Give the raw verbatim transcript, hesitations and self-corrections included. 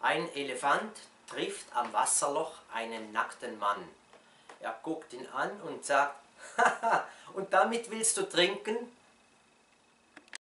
Ein Elefant trifft am Wasserloch einen nackten Mann. Er guckt ihn an und sagt: »Haha, und damit willst du trinken?«